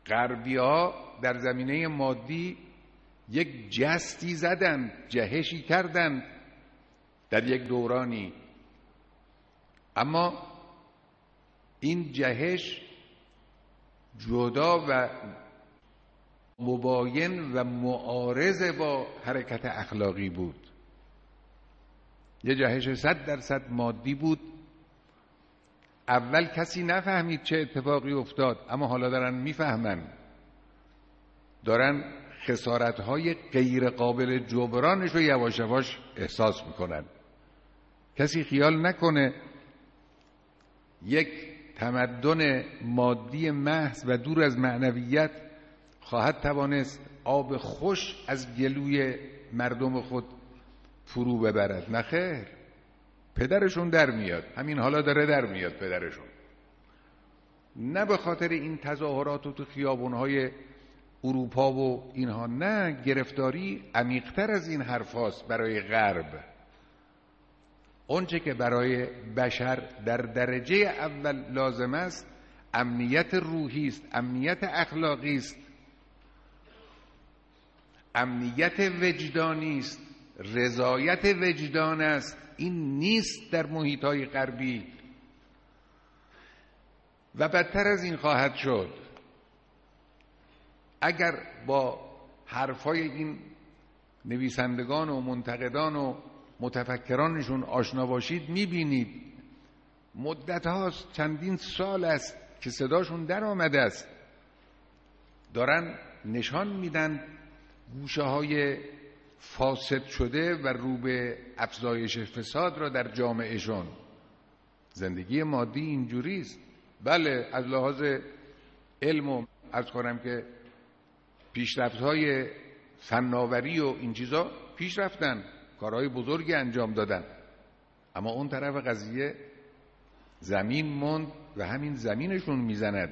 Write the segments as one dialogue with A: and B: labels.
A: غربی‌ها در زمینه مادی یک جستی زدن، جهشی کردن در یک دورانی، اما این جهش جدا و مباین و معارض با حرکت اخلاقی بود. یه جهش 100% مادی بود. اول کسی نفهمید چه اتفاقی افتاد، اما حالا دارن میفهمن، دارن خسارت‌های غیر قابل جبرانش رو یواش یواش احساس میکنن. کسی خیال نکنه یک تمدن مادی محض و دور از معنویت خواهد توانست آب خوش از گلوی مردم خود فرو ببرد. نه خیر، پدرشون در میاد، همین حالا داره در میاد پدرشون. نه به خاطر این تظاهرات و تو خیابونهای اروپا و اینها، نه، گرفتاری عمیق‌تر از این حرفاست برای غرب. اونچه که برای بشر در درجه اول لازم است امنیت روحی است، امنیت اخلاقی است، امنیت وجدانی است، رضایت وجدان است. این نیست در محیط‌های غربی و بدتر از این خواهد شد. اگر با حرفای این نویسندگان و منتقدان و متفکرانشون آشنا باشید، میبینید مدت هاست، چندین سال است که صداشون در آمده است، دارن نشان میدن گوشه های فاسد شده و رو به افزایش فساد را در جامعهشون. زندگی مادی اینجوری است. بله، از لحاظ علم و عرض کنم که پیشرفت‌های فناوری و این چیزا پیش رفتن، کارهای بزرگی انجام دادن، اما اون طرف قضیه زمین موند و همین زمینشون میزند.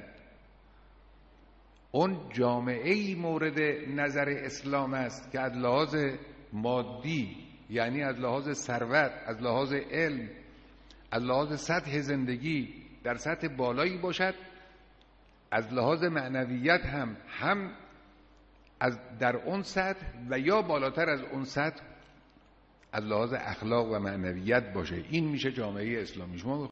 A: اون جامعه‌ای مورد نظر اسلام است که از لحاظ مادی، یعنی از لحاظ ثروت، از لحاظ علم، از لحاظ سطح زندگی در سطح بالایی باشد، از لحاظ معنویت هم از در اون سطح و یا بالاتر از اون سطح از لحاظ اخلاق و معنویت باشه. این میشه جامعه اسلامی. شما